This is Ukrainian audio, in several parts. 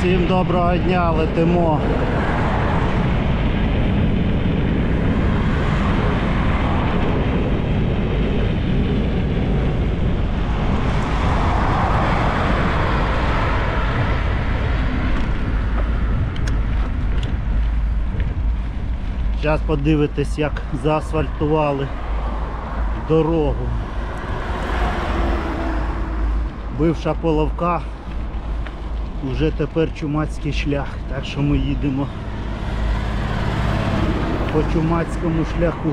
Всім доброго дня, летимо. Зараз подивитесь, як заасфальтували дорогу. Бивша Половка, вже тепер Чумацький шлях, так що ми їдемо по Чумацькому шляху.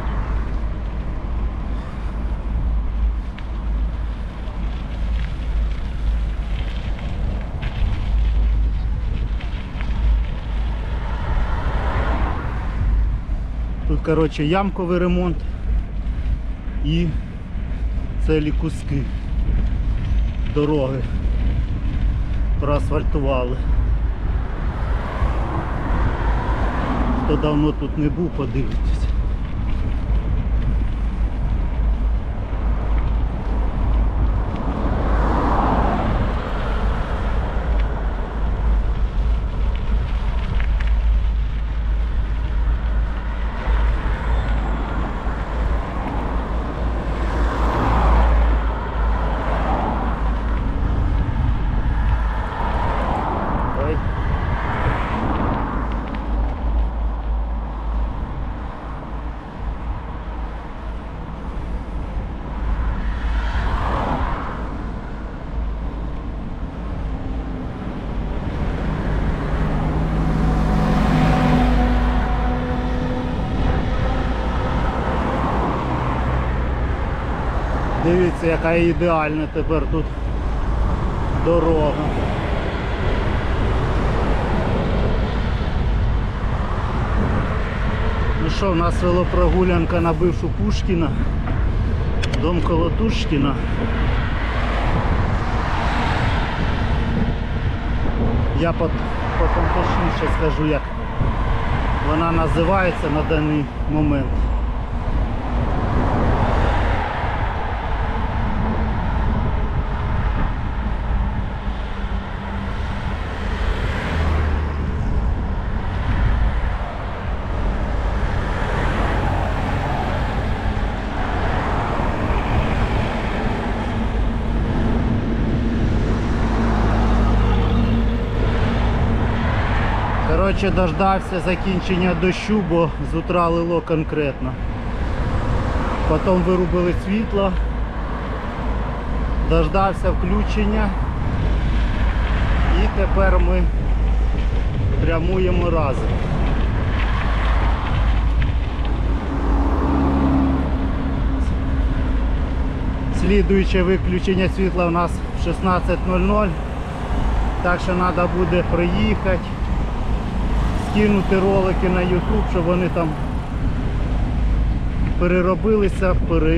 Тут, коротше, ямковий ремонт і цілі куски дороги проасфальтували. Хто давно тут не був, подивитесь. Дивіться, яка ідеальна тепер тут дорога. Ну що, в нас велопрогулянка на бившу Пушкіна, дом Колотушкіна. Я потім точніше скажу, як вона називається на даний момент. Коротше, дождався закінчення дощу, бо з утра лило конкретно. Потім вирубили світло, дождався включення і тепер ми прямуємо разом. Слідуюче виключення світла у нас в 16:00, так що треба буде приїхати, скинути ролики на YouTube, щоб вони там переробилися,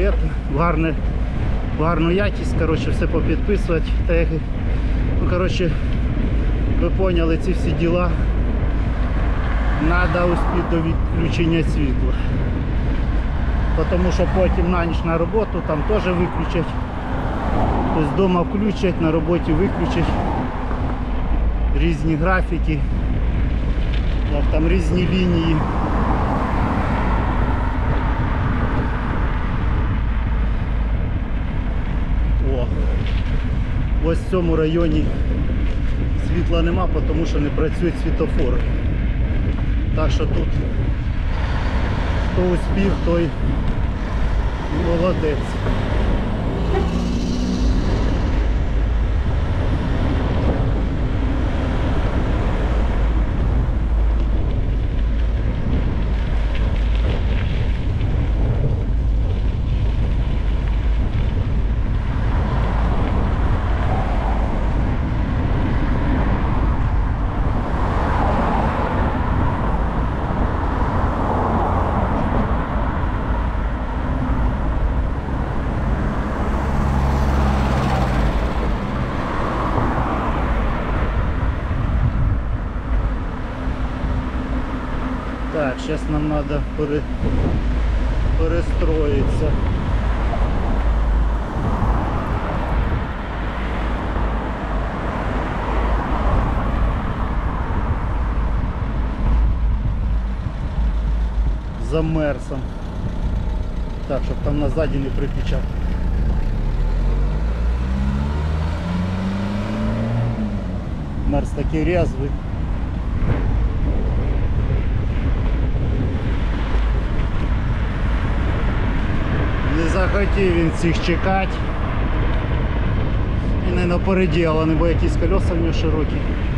в гарну якість, коротше, все попідписувати, теги. Ну, коротше, ви поняли ці всі діла. Треба успіти до відключення світла. Тому що потім на ніч на роботу там теж виключать. Тобто вдома включать, на роботі виключать. Різні графіки. Там різні лінії. О, ось в цьому районі світла нема, тому що не працюють світофори. Так що тут хто успів, той молодець. Так, сейчас нам надо перестроиться. замерзом. Так, щоб там назаді не припечатати. Мерз такий рязвий. Не захотів він всіх чекати. І не напереді, але не бо якісь колеса в нього широкі.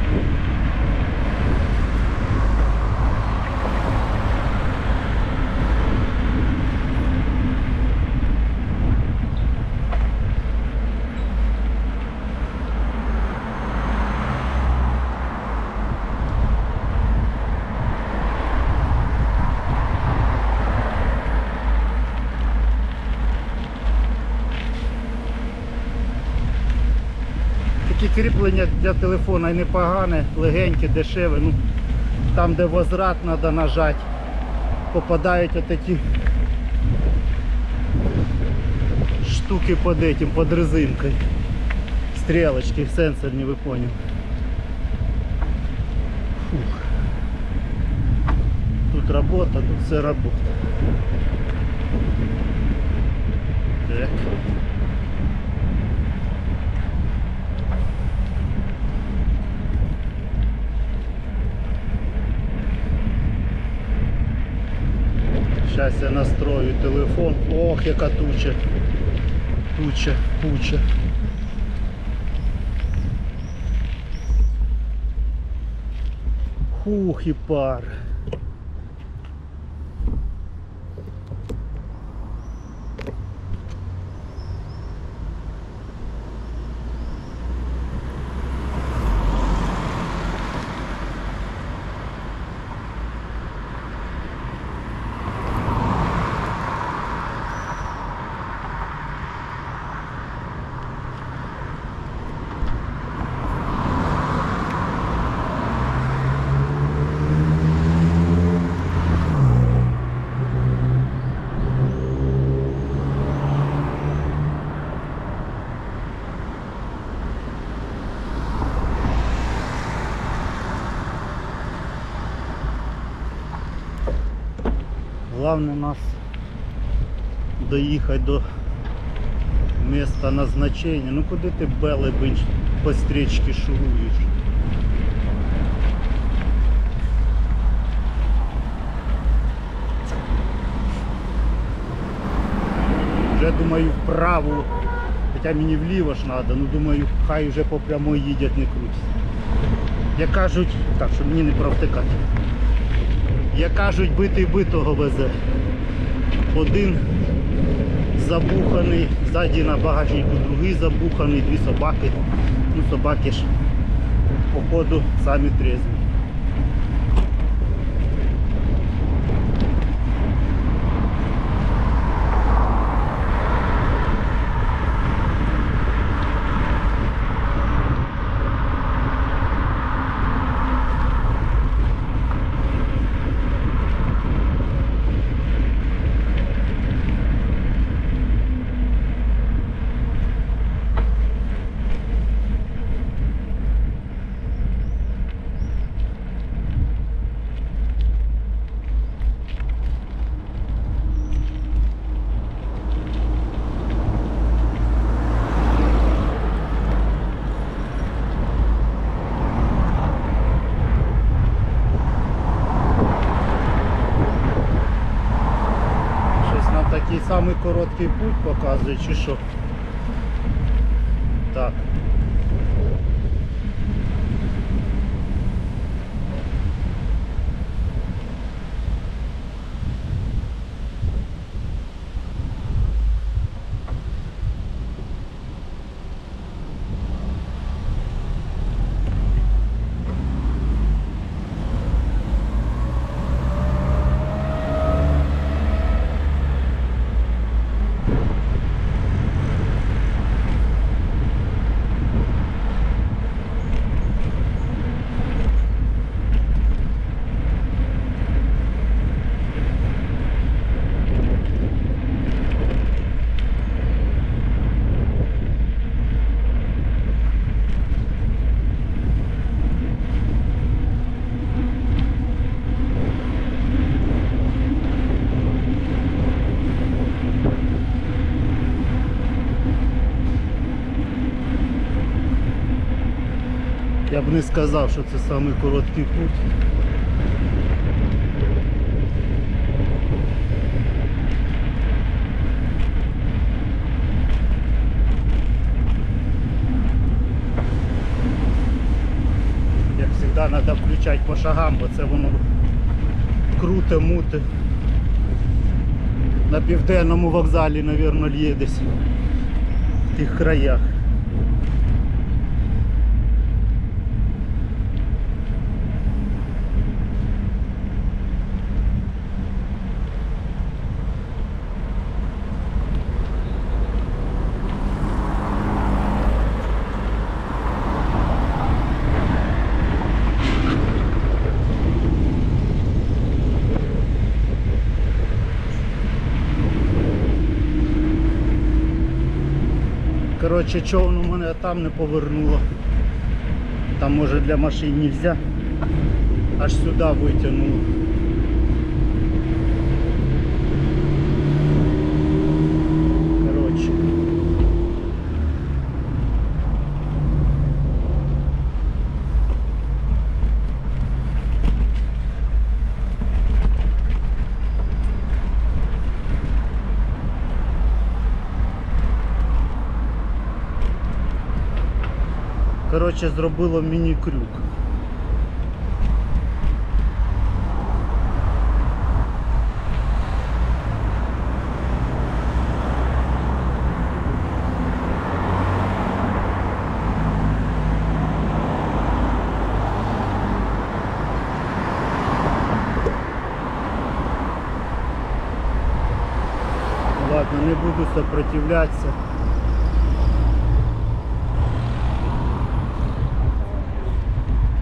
Кріплення для телефона і непогане, легеньке, дешеве. Ну, там де возврат треба нажати, попадають отакі штуки під резинкою. Стрілочки сенсорні, ви поняли. Фух. Тут робота, тут все робота. Так. Зараз я настрою телефон. Ох, яка туча. Туча. Хух, і пар. Главное нас доїхати до міста назначення. Ну куди ти белебень по стрічці шуруєш? Вже думаю вправо, хоча мені вліво ж треба, ну думаю хай вже по прямой їдять, не крутять. Як кажуть, так, щоб мені не провтикати. Як кажуть, битий битого везе. Один забуханий, ззаді на багажнику другий забуханий, дві собаки. Ну собаки ж походу самі трезві. Такий самий короткий путь показує, чи що? Так. Я б не сказав, що це самий короткий путь. Як завжди, треба включати по шагам, бо це воно круте, муте. На південному вокзалі, мабуть, є десь в тих краях. Коротше, човен у мене там не повернуло. Там може для машин нельзя. Аж сюди витягнуло. Коротше. Коротше, зробило міні-крюк. Ладно, не буду сопротивлятися.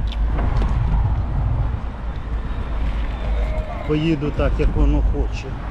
Поїду так, як воно хоче.